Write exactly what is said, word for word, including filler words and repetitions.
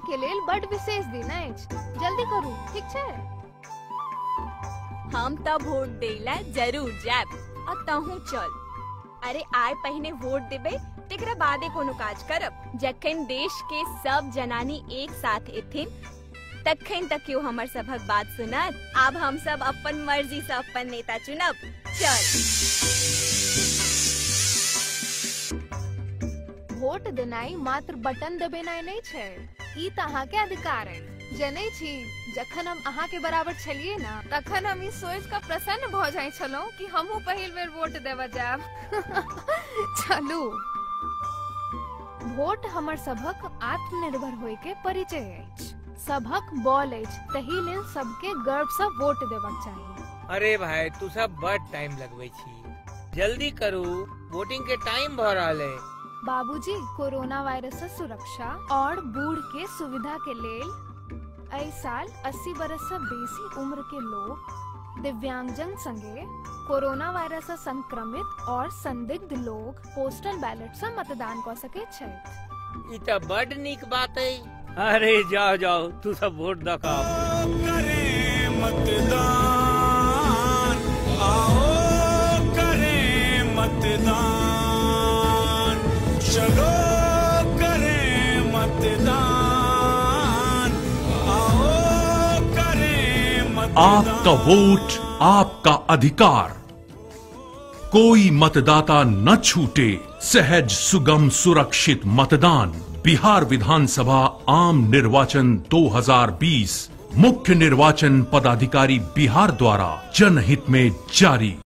के लेल बड़ विशेष दिन अछि। जल्दी करू, ठीक छै? हम तब वोट देला जरूर जाब आ तहू चल। अरे आय पहले वोट देबे तेकरा बादे कोनो काज करब। जखन देश के सब जनानी एक साथ एथिन तखन तक क्यों हमर सबक बात सुनत। अब हम सब अपन मर्जी से अपन नेता चुनब। चल वोट देनाई मात्र बटन दबेनाई नहीं छै, ई त अहाँ के अधिकार है। जनै छी जखन हम अहाँ के बराबर छलिए ना तखन हम ई सोच के प्रसन्न भ जाय छलौ कि हमहू पहिल बेर वोट देबा जाब। चलू, वोट हमर सबक आत्मनिर्भर होय के परिचय अछि। सबक बॉल अछि, तही लेल सबके गर्व से वोट देबाक चाहिए। अरे भाई तू सब बड़ टाइम लगबै छी, जल्दी करू, वोटिंग के टाइम भ रहल है। बाबूजी, कोरोना वायरस से सुरक्षा और बूढ़ के सुविधा के लेल एहि साल अस्सी बरस से बेसी उम्र के लोग, दिव्यांगजन संगे कोरोना वायरस से संक्रमित और संदिग्ध लोग पोस्टल बैलेट से मतदान कर सके छै। ई त बड़ नीक बात है। अरे जाओ जाओ, तू सब वोट दखाओ। करें मतदान, आओ करें मतदान, चलो करें मतदान, आओ करें मतदान। आपका वोट आपका अधिकार, कोई मतदाता न छूटे। सहज सुगम सुरक्षित मतदान। बिहार विधानसभा आम निर्वाचन दो हज़ार बीस मुख्य निर्वाचन पदाधिकारी बिहार द्वारा जनहित में जारी।